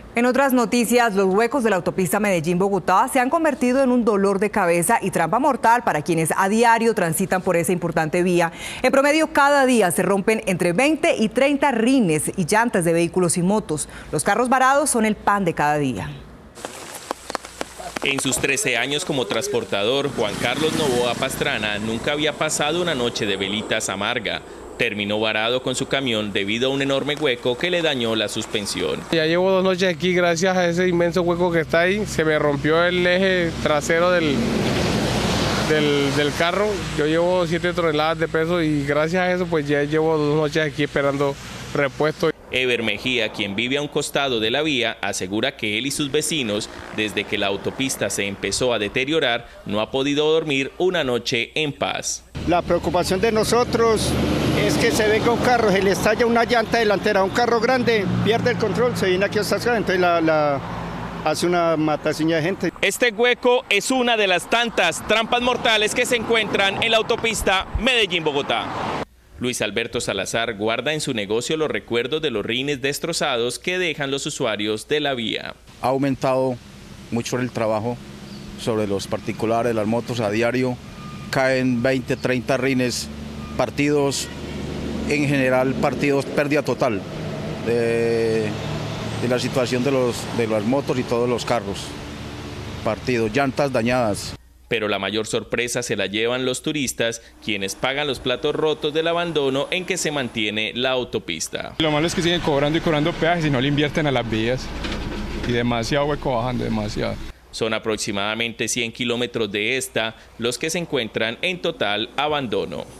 En otras noticias, los huecos de la autopista Medellín-Bogotá se han convertido en un dolor de cabeza y trampa mortal para quienes a diario transitan por esa importante vía. En promedio, cada día se rompen entre 20 y 30 rines y llantas de vehículos y motos. Los carros varados son el pan de cada día. En sus 13 años como transportador, Juan Carlos Novoa Pastrana nunca había pasado una noche de velitas amarga. Terminó varado con su camión debido a un enorme hueco que le dañó la suspensión. Ya llevo 2 noches aquí gracias a ese inmenso hueco que está ahí. Se me rompió el eje trasero del carro. Yo llevo 7 toneladas de peso y gracias a eso pues ya llevo 2 noches aquí esperando repuesto. Ever Mejía, quien vive a un costado de la vía, asegura que él y sus vecinos, desde que la autopista se empezó a deteriorar, no ha podido dormir una noche en paz. La preocupación de nosotros es que se venga un carro, se le estalla una llanta delantera a un carro grande, pierde el control, se viene aquí a estacionar, entonces hace una mataciña de gente. Este hueco es una de las tantas trampas mortales que se encuentran en la autopista Medellín-Bogotá. Luis Alberto Salazar guarda en su negocio los recuerdos de los rines destrozados que dejan los usuarios de la vía. Ha aumentado mucho el trabajo sobre los particulares, las motos a diario. Caen 20, 30 rines, partidos, en general partidos pérdida total de la situación de las motos y todos los carros. Partidos, llantas dañadas. Pero la mayor sorpresa se la llevan los turistas, quienes pagan los platos rotos del abandono en que se mantiene la autopista. Lo malo es que siguen cobrando y cobrando peajes y no le invierten a las vías. Y demasiado hueco bajando, demasiado. Son aproximadamente 100 kilómetros de esta los que se encuentran en total abandono.